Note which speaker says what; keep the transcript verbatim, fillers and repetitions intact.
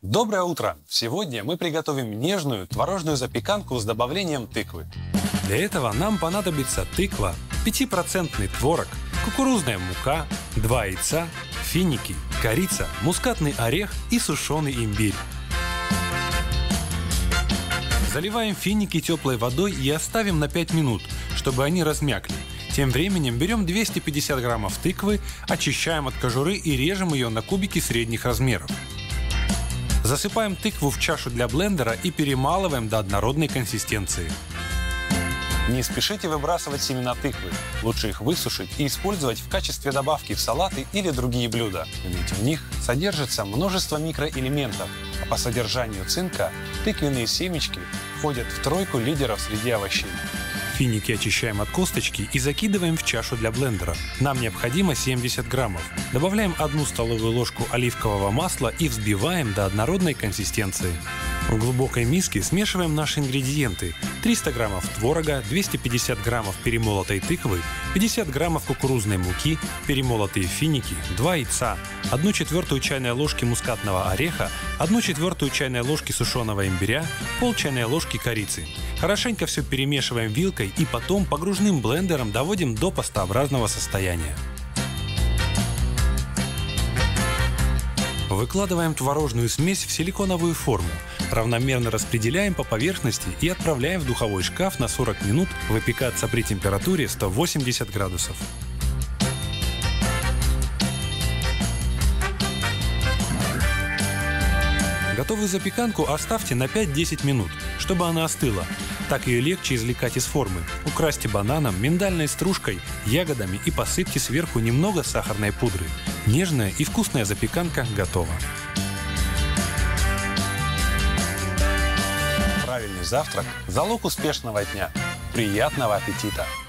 Speaker 1: Доброе утро! Сегодня мы приготовим нежную творожную запеканку с добавлением тыквы. Для этого нам понадобится тыква, пятипроцентный творог, кукурузная мука, два яйца, финики, корица, мускатный орех и сушеный имбирь. Заливаем финики теплой водой и оставим на пять минут, чтобы они размякли. Тем временем берем двести пятьдесят граммов тыквы, очищаем от кожуры и режем ее на кубики средних размеров. Засыпаем тыкву в чашу для блендера и перемалываем до однородной консистенции. Не спешите выбрасывать семена тыквы. Лучше их высушить и использовать в качестве добавки в салаты или другие блюда. Ведь в них содержится множество микроэлементов, а по содержанию цинка тыквенные семечки входят в тройку лидеров среди овощей. Финики очищаем от косточки и закидываем в чашу для блендера. Нам необходимо семьдесят граммов. Добавляем одну столовую ложку оливкового масла и взбиваем до однородной консистенции. В глубокой миске смешиваем наши ингредиенты: триста граммов творога, двести пятьдесят граммов перемолотой тыквы, пятьдесят граммов кукурузной муки, перемолотые финики, два яйца, одну четвертую чайной ложки мускатного ореха, одну четвертую чайной ложки сушеного имбиря, пол чайной ложки корицы. Хорошенько все перемешиваем вилкой и потом погружным блендером доводим до пастообразного состояния. Выкладываем творожную смесь в силиконовую форму, равномерно распределяем по поверхности и отправляем в духовой шкаф на сорок минут выпекаться при температуре сто восемьдесят градусов. Готовую запеканку оставьте на пять-десять минут, чтобы она остыла. Так ее легче извлекать из формы. Украсьте бананом, миндальной стружкой, ягодами и посыпьте сверху немного сахарной пудры. Нежная и вкусная запеканка готова. Правильный завтрак – залог успешного дня. Приятного аппетита!